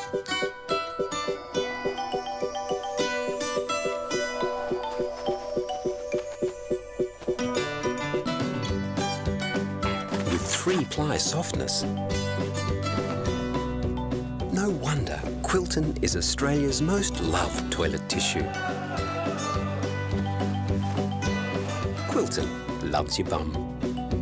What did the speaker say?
With 3-ply softness, no wonder Quilton is Australia's most loved toilet tissue. Quilton loves your bum.